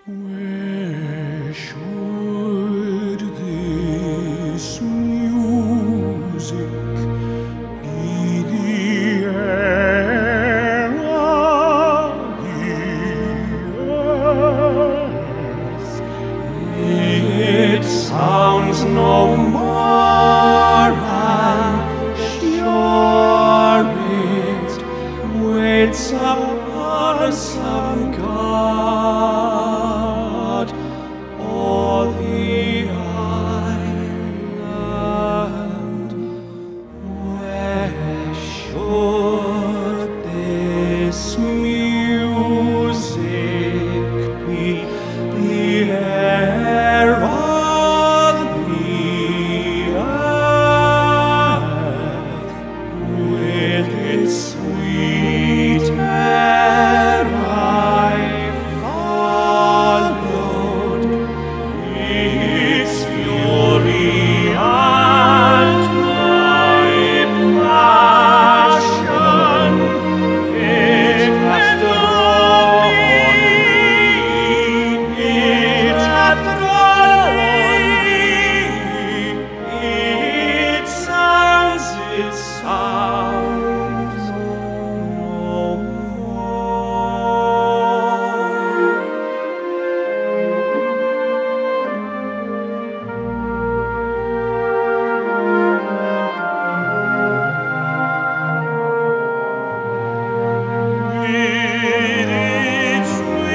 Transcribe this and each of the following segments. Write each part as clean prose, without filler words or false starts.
Where should this music be the air of the earth? It sounds no more, and sure it waits upon some God or the island. Where should this music be? The air of the earth, with its sweet air I followed, its fury and my passion. It hath drawn me, it hath drawn me, it sounds no more. With its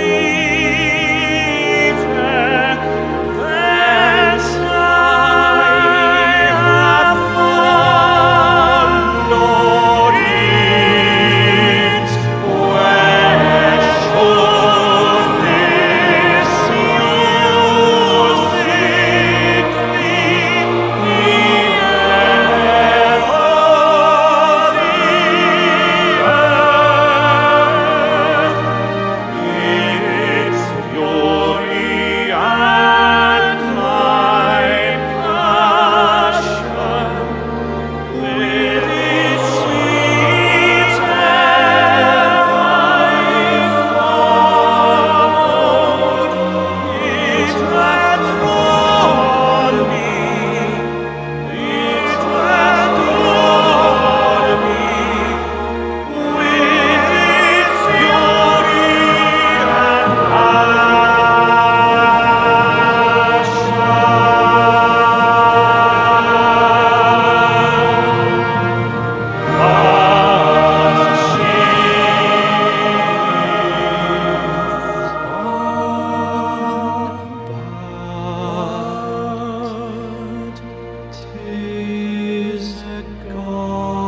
sweeter thence I have followed it. Where should this music be? The air of the earth, its fury and my passion, with its sweet air I followed. It hath drawn me, it hath drawn me, with its fury and passion. But 'tis a God.